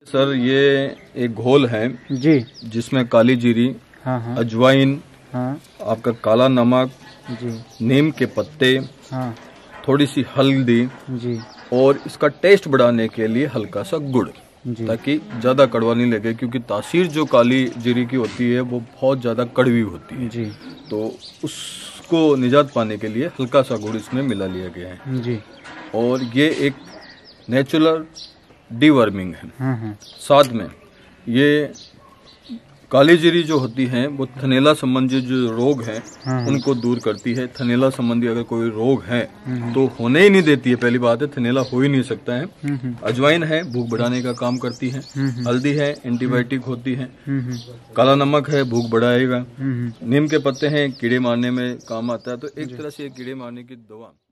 Sir ये एक घोल है जी, जिसमें काली जीरी, हाँ हाँ अजवाइन, हाँ आपका काला नमक, जी, नीम के पत्ते, हाँ थोड़ी सी हल्दी जी और इसका टेस्ट बढ़ाने के लिए हल्का सा गुड़, जी ताकि ज्यादा कड़वा नहीं लगे, क्योंकि तासीर जो काली जीरी की होती है वो बहुत ज्यादा कड़वी होती है। जी तो उसको निजात पाने के लिए हल्का सा गुड़ इसमें मिला लिया गया है। जी, और ये एक नेचुरल डीवर्मिंग है। हाँ हाँ साथ में ये काली जीरी जो होती है वो थनैला संबंधी जो रोग हैं हाँ उनको दूर करती है। थनैला संबंधी अगर कोई रोग है तो होने ही नहीं देती है। पहली बात है, थनैला हो ही नहीं सकता है। अजवाइन है, भूख बढ़ाने का काम करती है। हल्दी है, एंटीबायोटिक होती है। काला नमक है, भूख बढ़ाएगा। नीम के पत्ते हैं, कीड़े मारने में काम आता है। तो एक तरह से कीड़े मारने की दवा।